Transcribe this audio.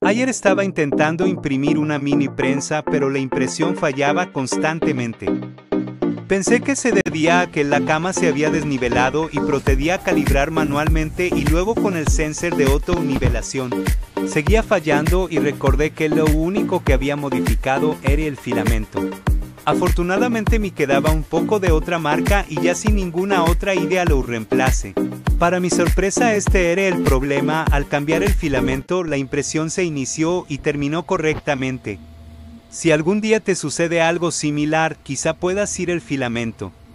Ayer estaba intentando imprimir una mini prensa, pero la impresión fallaba constantemente. Pensé que se debía a que la cama se había desnivelado y procedí a calibrar manualmente y luego con el sensor de autonivelación. Seguía fallando y recordé que lo único que había modificado era el filamento. Afortunadamente me quedaba un poco de otra marca y ya sin ninguna otra idea lo reemplacé. Para mi sorpresa este era el problema: al cambiar el filamento la impresión se inició y terminó correctamente. Si algún día te sucede algo similar, quizá puedas ir el filamento.